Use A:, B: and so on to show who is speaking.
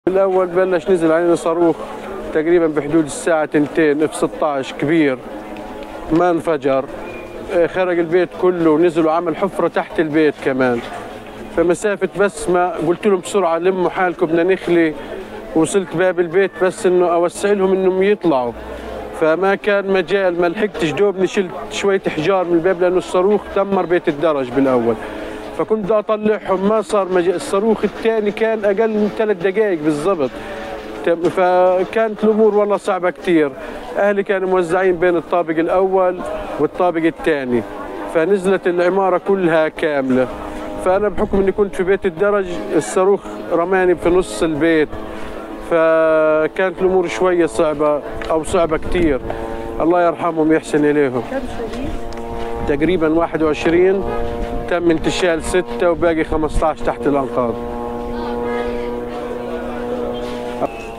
A: الأول بلش نزل علينا صاروخ تقريبا بحدود الساعة 2 اف 16 كبير، ما انفجر، خرج البيت كله ونزل وعمل حفرة تحت البيت كمان. فمسافة بس ما قلت لهم بسرعة لموا حالكم بدنا نخلي، وصلت باب البيت بس انه اوسع لهم انهم يطلعوا، فما كان مجال، ما لحقتش دوبني شلت شوية حجار من الباب لانه الصاروخ دمر بيت الدرج بالاول، فكنت بدي اطلعهم ما صار مجال. الصاروخ الثاني كان اقل من 3 دقائق بالضبط، فكانت الامور والله صعبه كثير. اهلي كانوا موزعين بين الطابق الاول والطابق الثاني، فنزلت العماره كلها كامله. فانا بحكم اني كنت في بيت الدرج الصاروخ رماني في نص البيت، فكانت الامور شويه صعبه او صعبه كثير. الله يرحمهم ويحسن اليهم.
B: كم شهيد؟
A: تقريبا 21، تم انتشال 6 وباقي 15 تحت الانقاض.